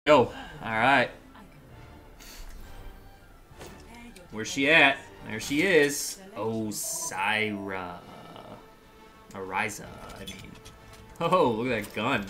Oh, alright. Where's she at? There she is. Orisa. Orisa, I mean. Oh, look at that gun.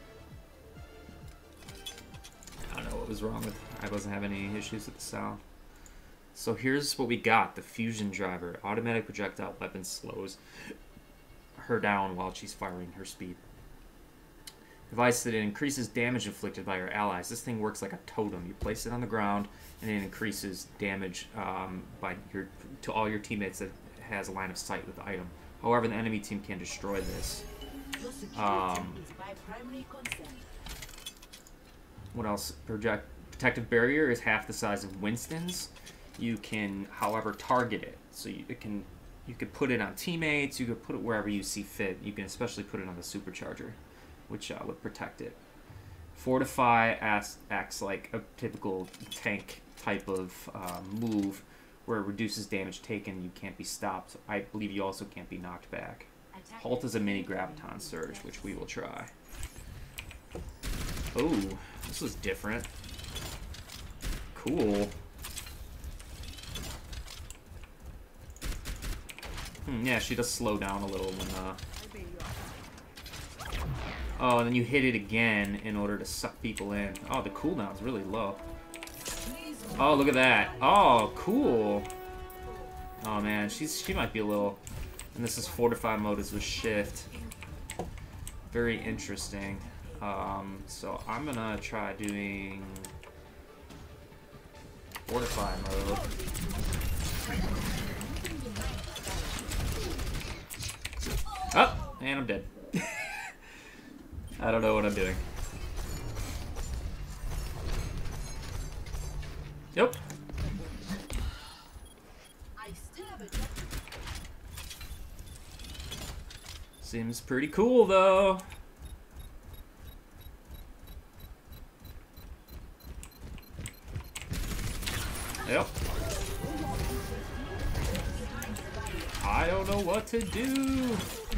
I don't know what was wrong with it. I wasn't having any issues with the sound. So here's what we got. The fusion driver. Automatic projectile weapon slows her down while she's firing her speed. Device that it increases damage inflicted by your allies. This thing works like a totem. You place it on the ground, and it increases damage to all your teammates that has a line of sight with the item. However, the enemy team can destroy this. What else? Protective barrier is half the size of Winston's. You can, however, target it. So you can put it on teammates. You could put it wherever you see fit. You can especially put it on the supercharger, which would protect it. Fortify acts like a typical tank type of move, where it reduces damage taken. You can't be stopped. I believe you also can't be knocked back. Halt is a mini graviton surge, which we will try. Oh, this was different. Cool. Yeah, she does slow down a little when oh, and then you hit it again in order to suck people in. Oh, the cooldown's really low. Oh, look at that. Oh, cool. Oh, man. She might be a little... And this is Fortify mode is with shift. Very interesting. So I'm gonna try doing... Fortify mode. Oh! And I'm dead. I don't know what I'm doing. Yep. Seems pretty cool, though. Yep. I don't know what to do.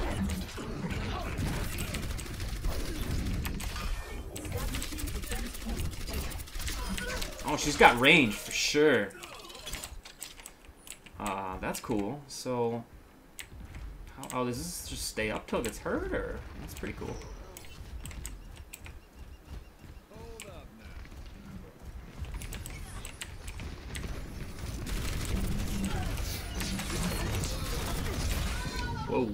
Oh, she's got range for sure. That's cool. So, oh, does this just stay up till it gets hurt, or that's pretty cool. Whoa.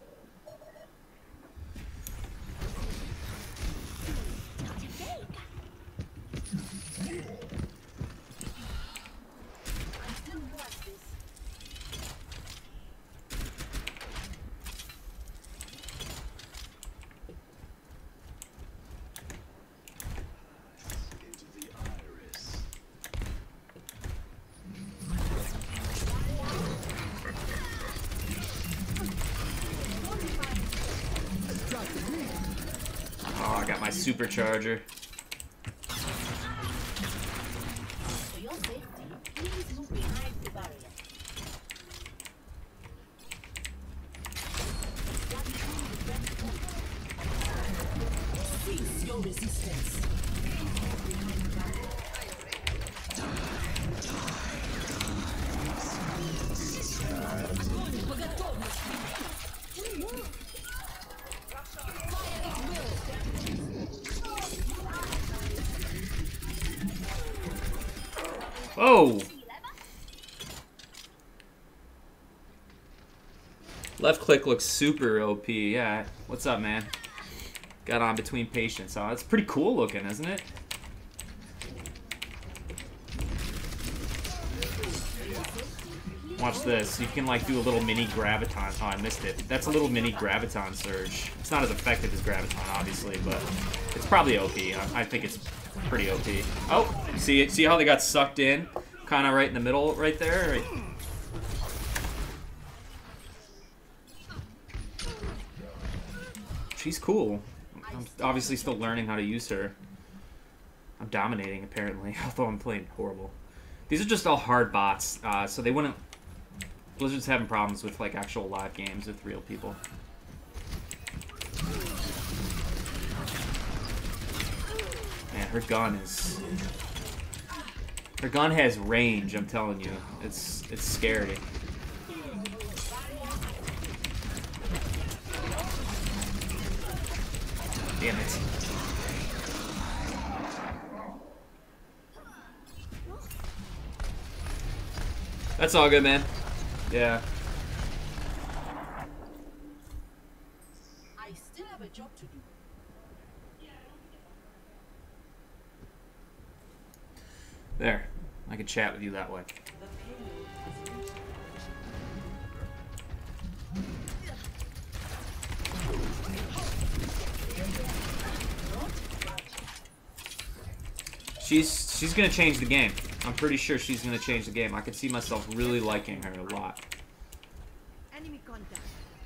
Oh, I got my supercharger. Oh! Left click looks super OP. Yeah. What's up, man? Got on between patients. Oh, it's pretty cool looking, isn't it? Watch this. You can like do a little mini graviton. Oh, I missed it. That's a little mini graviton surge. It's not as effective as graviton, obviously, but it's probably OP. I think it's pretty OP. Oh, see it? See how they got sucked in? Kind of right in the middle, right there. Right. She's cool. I'm obviously still learning how to use her. I'm dominating, apparently, although I'm playing horrible. These are just all hard bots, so they wouldn't... Blizzard's having problems with, like, actual live games with real people. Man, her gun is... Her gun has range, I'm telling you. It's scary. Damn it. That's all good, man. Yeah. I still have a job to do. There. I can chat with you that way. She's gonna change the game. I'm pretty sure she's gonna change the game. I could see myself really liking her a lot. Enemy contact.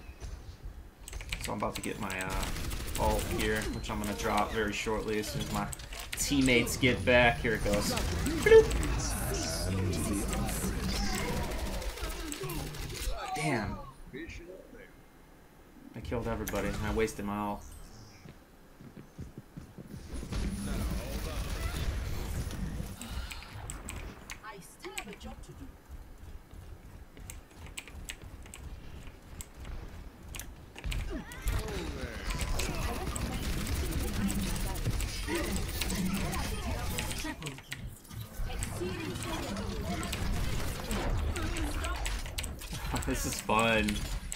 So I'm about to get my ult here, which I'm gonna drop very shortly as soon as my teammates get back. Here it goes. Damn. I killed everybody and I wasted my ult. I still have a job to do. This is fun.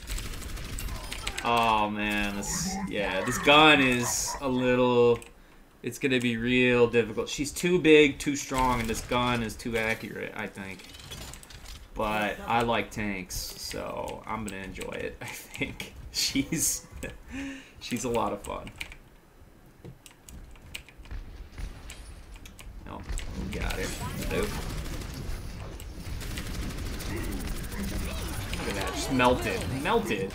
Oh man, this gun is a little... It's gonna be real difficult. She's too big, too strong, and this gun is too accurate, I think. But I like tanks, so I'm gonna enjoy it, I think. She's a lot of fun. Oh, we got it. Nope. Look at that, just melted. Melted.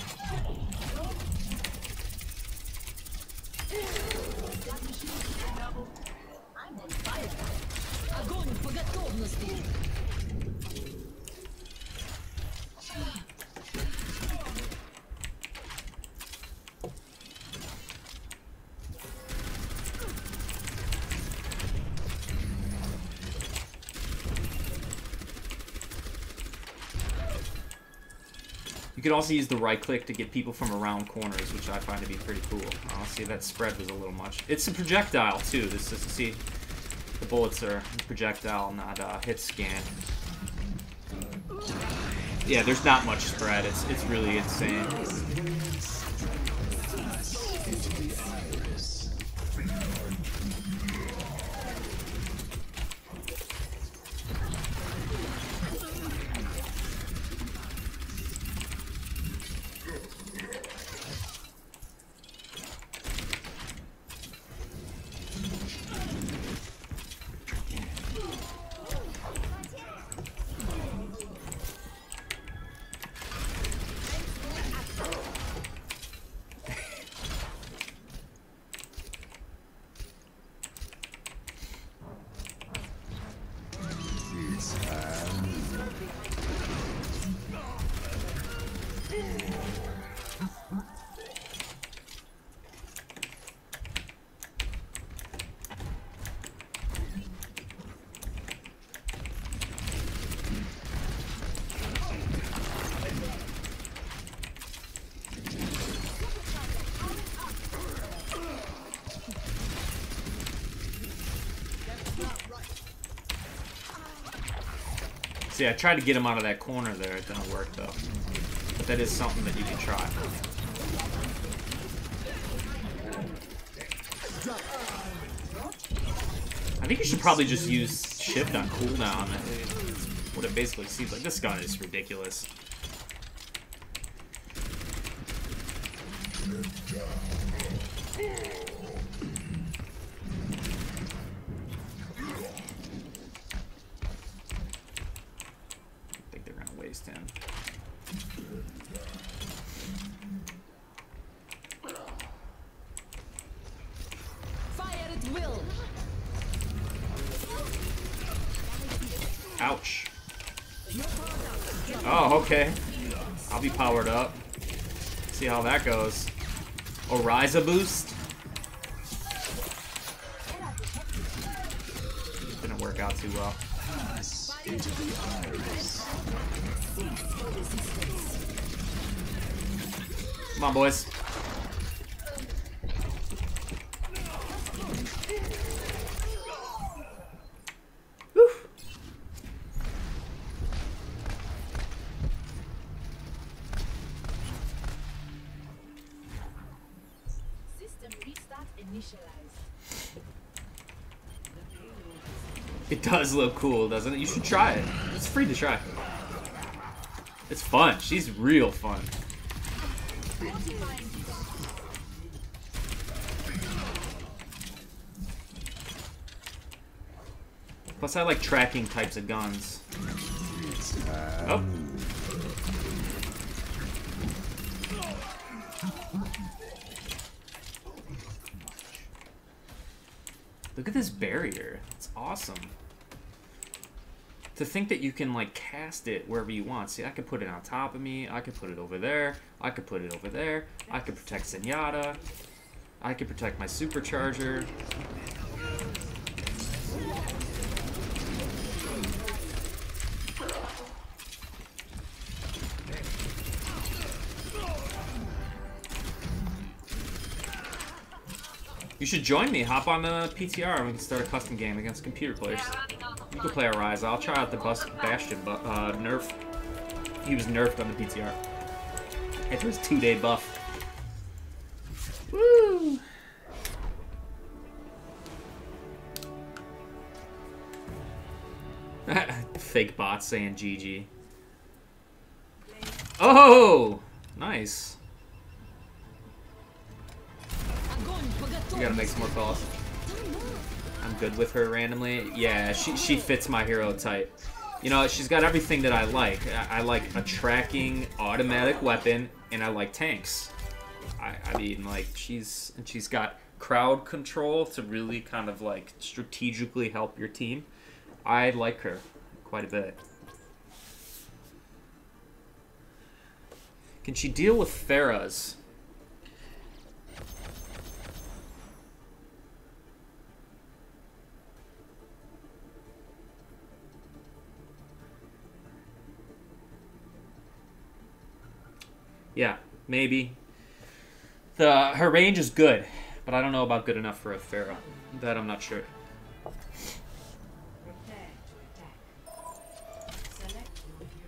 You could also use the right click to get people from around corners, which I find to be pretty cool. I'll see that spread was a little much. It's a projectile too. This is, see, the bullets are projectile, not hit scan. Yeah, there's not much spread. It's really insane. See, I tried to get him out of that corner there. It didn't work, though. But that is something that you can try. I think you should probably just use shift on cooldown. What it basically seems like. This gun is ridiculous. Ouch. Oh, okay. I'll be powered up. See how that goes. Orisa boost. work out too well. Come on, boys. Whew. System restart initialized. It does look cool, doesn't it? You should try it. It's free to try. It's fun. She's real fun. Plus, I like tracking types of guns. Oh. Look at this barrier. It's awesome. To think that you can, like, cast it wherever you want. See, I could put it on top of me. I could put it over there. I could put it over there. I could protect Zenyatta. I could protect my supercharger. You should join me. Hop on the PTR and we can start a custom game against computer players. You can play Orisa. I'll try out the Bastion nerf. He was nerfed on the PTR. After his 2-day buff. Woo! Fake bot saying GG. Oh! Nice. We gotta make some more calls. I'm good with her randomly. Yeah, she fits my hero type. You know, she's got everything that I like. I like a tracking automatic weapon, and I like tanks. I mean, like, she's got crowd control to really kind of, like, strategically help your team. I like her quite a bit. Can she deal with Pharahs? Yeah, maybe. Her range is good, but I don't know about good enough for a Pharah. That I'm not sure. Prepare to attack. Select your hero.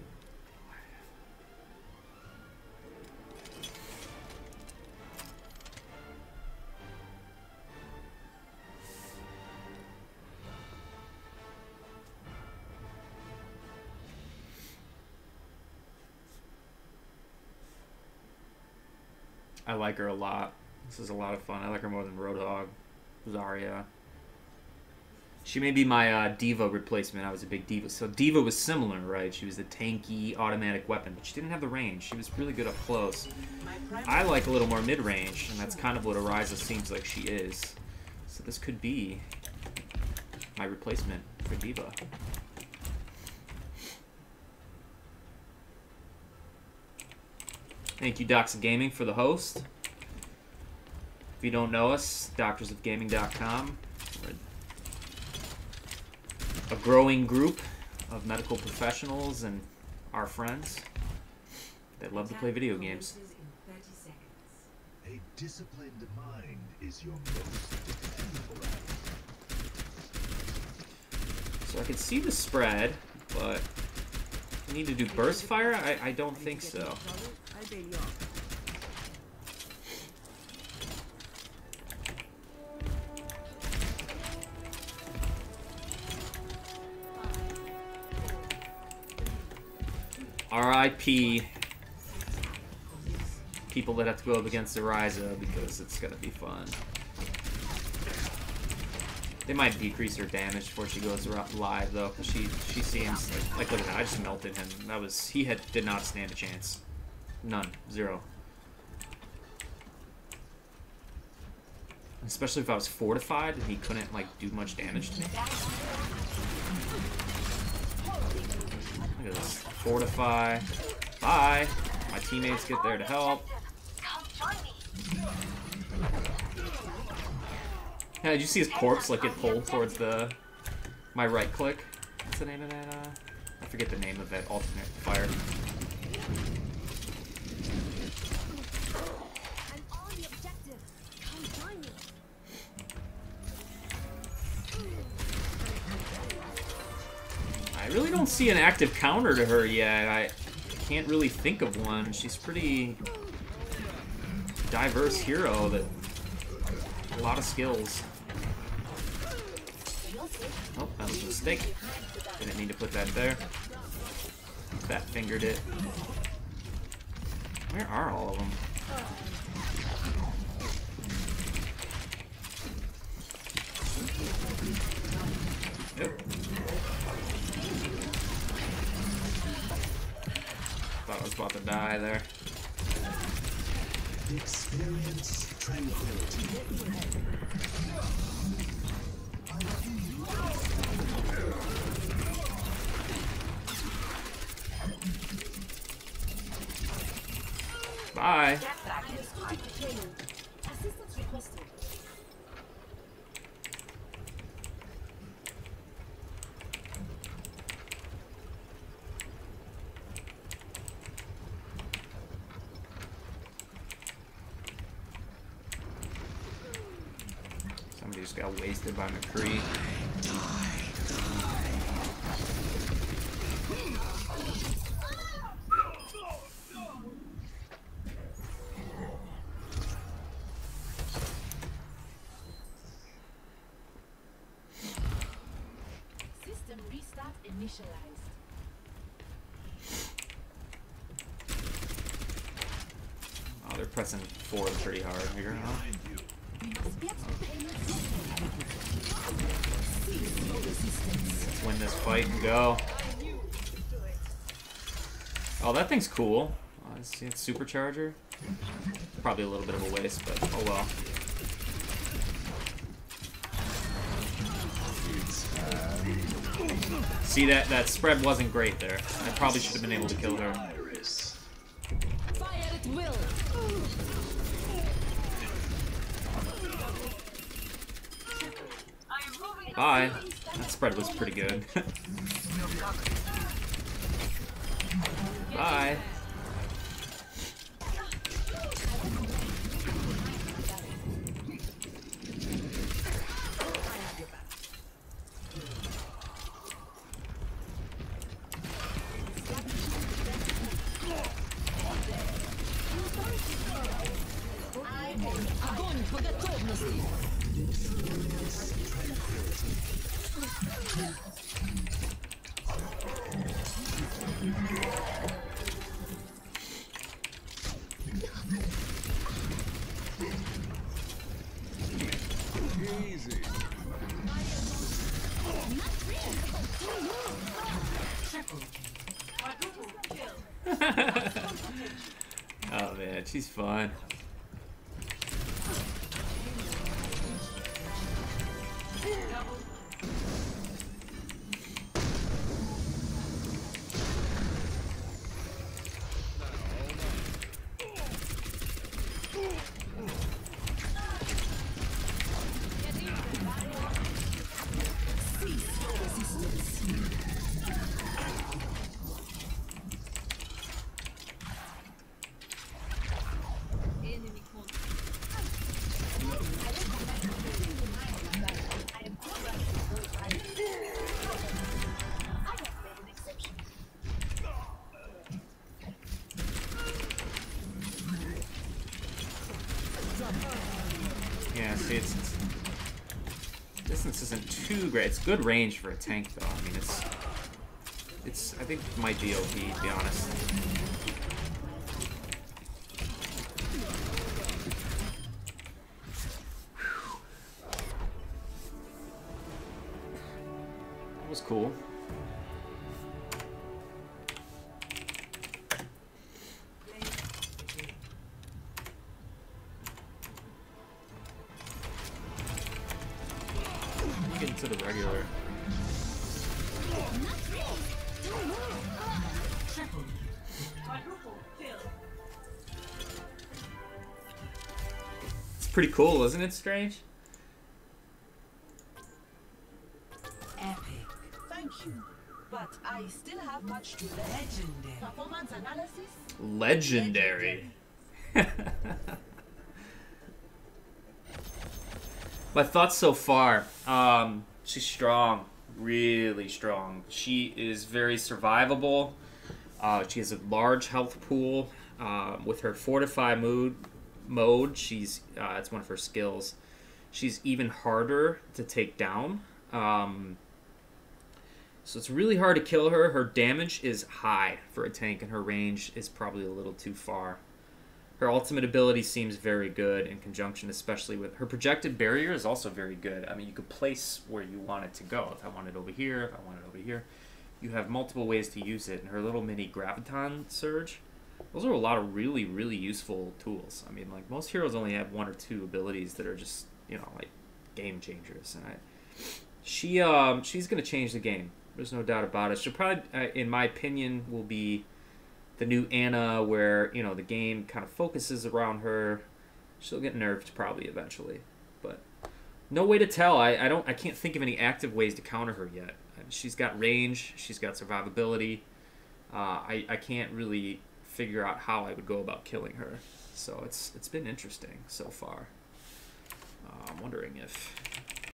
I like her a lot. This is a lot of fun. I like her more than Roadhog, Zarya. She may be my Diva replacement. I was a big Diva. So Diva was similar, right? She was a tanky automatic weapon, but she didn't have the range. She was really good up close. I like a little more mid-range, and that's kind of what Orisa seems like she is. So this could be my replacement for Diva. Thank you, Docs of Gaming, for the host. If you don't know us, doctorsofgaming.com. We're a growing group of medical professionals and our friends that love to play video games. A disciplined mind is your most dependable asset. So I can see the spread, but I need to do burst fire? I don't think so. RIP people that have to go up against Orisa because it's gonna be fun. They might decrease her damage before she goes live though, because she seems like look at that, I just melted him. That was did not stand a chance. None. Zero. Especially if I was fortified and he couldn't like do much damage to me. Look at this. Fortify. Bye. My teammates get there to help. Yeah, did you see his corpse like get pulled towards the My right click. What's the name of that? I forget the name of that alternate fire. I'm on the objective. Come join me. I really don't see an active counter to her yet. I can't really think of one. She's pretty diverse hero that a lot of skills. Oh, that was a mistake. Didn't need to put that there. Fat fingered it. Where are all of them? Yep. Thought I was about to die there. Experience tranquility. Bye. Assistance requested. Somebody just got wasted by McCree. System restart initialized. Oh, they're pressing forward pretty hard here, huh? We must get to the payment system. Let's win this fight and go. Oh, that thing's cool. Oh, I see it's supercharger. Probably a little bit of a waste, but oh well. See, that spread wasn't great there. I probably should have been able to kill her. Fire at will. Bye. That spread was pretty good. Bye. Огонь по готовности. Easy. Oh man, she's fun. Yeah, see, distance isn't too great. It's good range for a tank, though. I mean, it's. I think it might be OP, to be honest. That was cool. Get into the regular. It's pretty cool, isn't it, Strange? Epic. Thank you. But I still have much to learn. Legendary. Performance analysis? Legendary. My thoughts so far. She's strong. Really strong. She is very survivable. She has a large health pool. With her Fortify mode, she's it's one of her skills. She's even harder to take down. So it's really hard to kill her. Her damage is high for a tank, and her range is probably a little too far. Her ultimate ability seems very good in conjunction, especially with her projected barrier is also very good. I mean, you could place where you want it to go. If I want it over here, if I want it over here. You have multiple ways to use it. And her little mini graviton surge, those are a lot of really, really useful tools. I mean, like, most heroes only have 1 or 2 abilities that are just, you know, like, game changers. And she's going to change the game. There's no doubt about it. She'll probably, in my opinion, will be the new Anna, where, you know, the game kind of focuses around her. She'll get nerfed probably eventually, but no way to tell. I can't think of any active ways to counter her yet. She's got range. She's got survivability. I can't really figure out how I would go about killing her. So it's been interesting so far. I'm wondering if